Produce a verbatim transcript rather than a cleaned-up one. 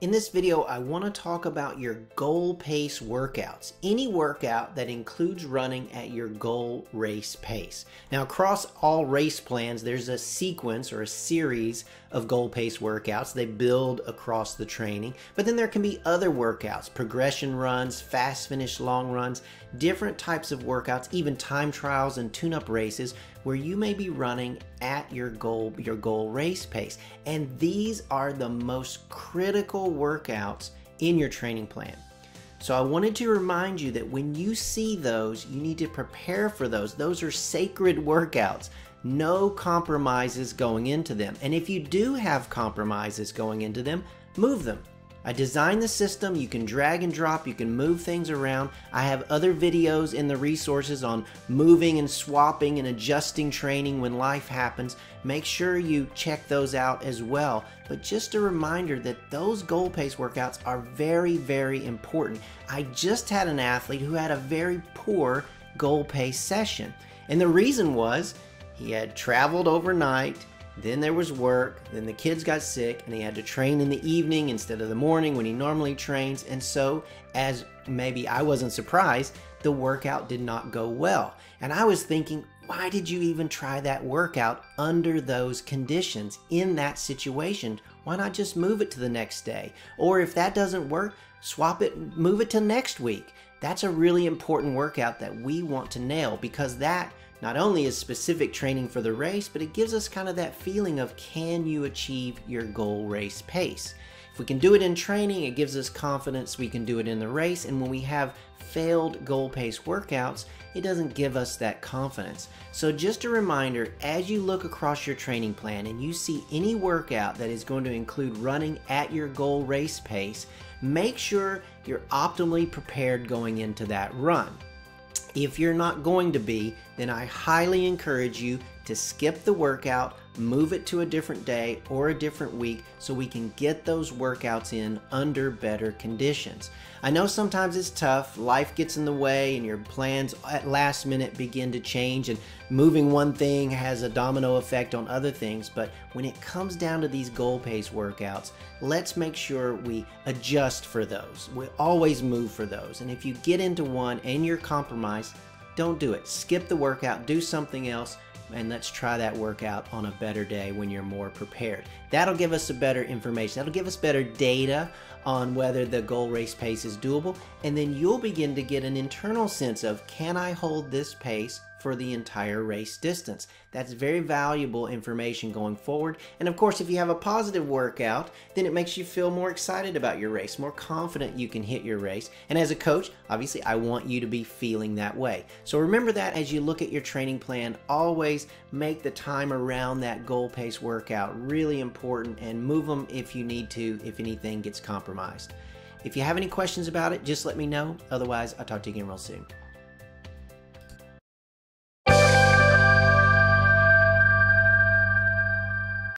In this video, I want to talk about your goal pace workouts. Any workout that includes running at your goal race pace. Now, across all race plans, there's a sequence or a series of goal pace workouts. They build across the training, but then there can be other workouts, progression runs, fast finish long runs, different types of workouts, even time trials and tune-up races where you may be running at your goal, your goal race pace. And these are the most critical workouts in your training plan. So I wanted to remind you that when you see those, you need to prepare for those. Those are sacred workouts. No compromises going into them. And if you do have compromises going into them, move them. I designed the system. You can drag and drop, you can move things around. I have other videos in the resources on moving and swapping and adjusting training when life happens. Make sure you check those out as well. But just a reminder that those goal pace workouts are very, very important. I just had an athlete who had a very poor goal pace session. And the reason was he had traveled overnight. Then there was work, then the kids got sick, and he had to train in the evening instead of the morning when he normally trains. And so, as maybe I wasn't surprised, the workout did not go well. And I was thinking, why did you even try that workout under those conditions in that situation? Why not just move it to the next day? Or if that doesn't work, swap it, move it to next week. That's a really important workout that we want to nail, because that not only is specific training for the race, but it gives us kind of that feeling of, can you achieve your goal race pace? If we can do it in training, it gives us confidence we can do it in the race. And when we have failed goal pace workouts, it doesn't give us that confidence. So just a reminder, as you look across your training plan and you see any workout that is going to include running at your goal race pace, make sure you're optimally prepared going into that run. If you're not going to be, then I highly encourage you to skip the workout, move it to a different day or a different week so we can get those workouts in under better conditions. I know sometimes it's tough, life gets in the way and your plans at last minute begin to change, and moving one thing has a domino effect on other things, but when it comes down to these goal pace workouts, let's make sure we adjust for those. We always move for those, and if you get into one and you're compromised, don't do it. Skip the workout, do something else, and let's try that workout on a better day when you're more prepared. That'll give us a better information. That'll give us better data on whether the goal race pace is doable, and then you'll begin to get an internal sense of, can I hold this pace for the entire race distance? That's very valuable information going forward. And of course, if you have a positive workout, then it makes you feel more excited about your race, more confident you can hit your race. And as a coach, obviously, I want you to be feeling that way. So remember that as you look at your training plan, always make the time around that goal pace workout really important, and move them if you need to, if anything gets compromised. If you have any questions about it, just let me know. Otherwise, I'll talk to you again real soon.